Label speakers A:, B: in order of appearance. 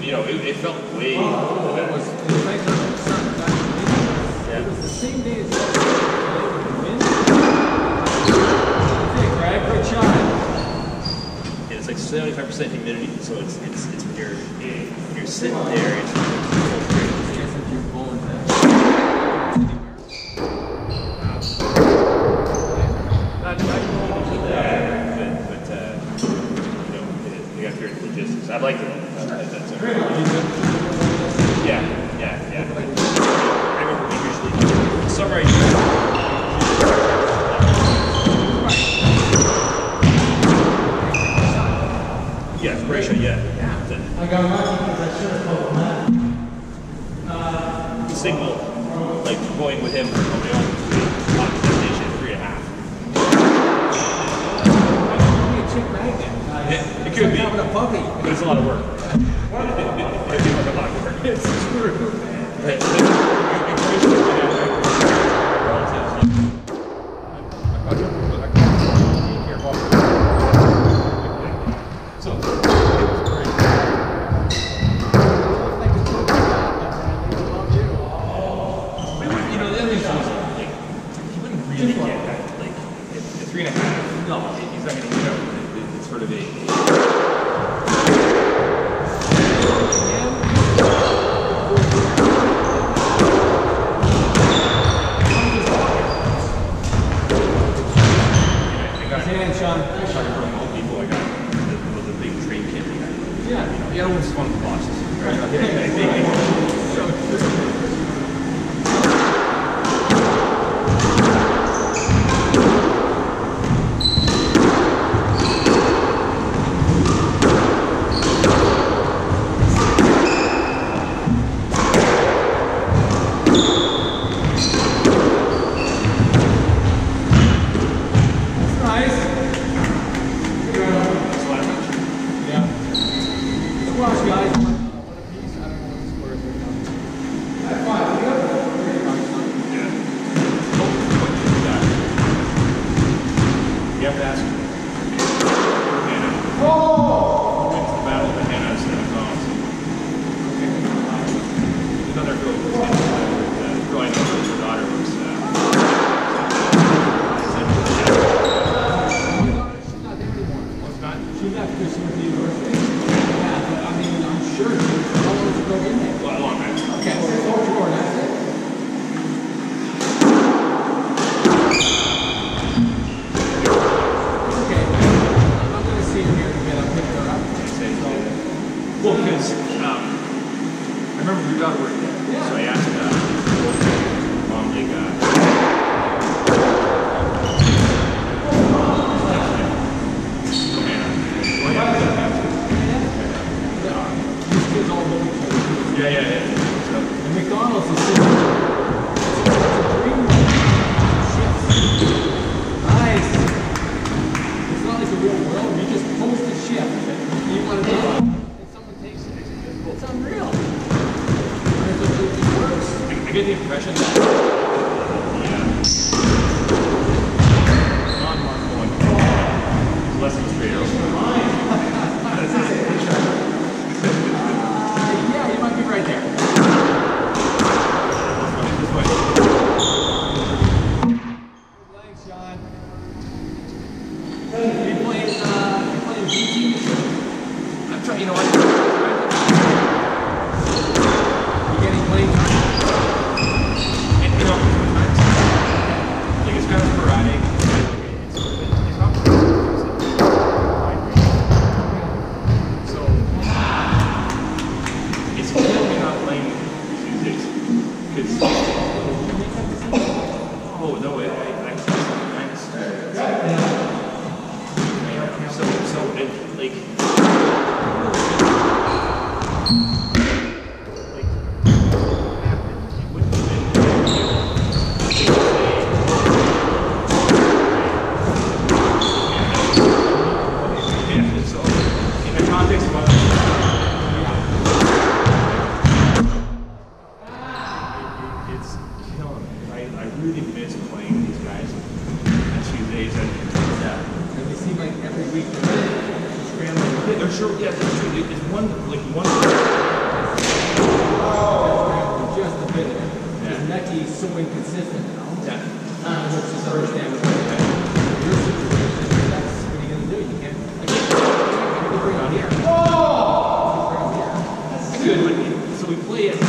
A: you know, it felt way better.
B: It was nice on the sun. It was the same day as yesterday. Greg, good shot.
A: And it's like 75% humidity, so it's when you're sitting there, it's great. Not but you know, they got their logistics. I like it. That's yeah. I remember we usually summer. Yeah, Croatia, yeah.
B: I got lucky because I should have told him that.
A: Signal, like going with him on my own on destination 3.5. It could be,
B: having a puppy.
A: but it's a lot of work. It'd be like a lot of work.
B: It's true.
A: Shawn. From old people, I got the big train kit. Yeah, you know, it's one of the bosses. Well, because I remember your daughter worked there, so I asked Mom, like, yeah. So,
B: and McDonald's is just, it's a dream. Nice. It's not like the real world. You just post a shift. You want to do it. It's unreal. It works.
A: I get the impression that non-mark one is less of a straight arrow.
B: Yeah, you might be right there.
A: This way.
B: Good legs, Shawn. You playing VT?
A: I'm trying, you know what? Sure, yeah, that's true. There's one.
B: empty is so inconsistent now.
A: Yeah.
B: Which is understandable. Your situation, that's what are you going to do? You can't. Bring it on here. Oh! Bring it on here. That's good. So we play it.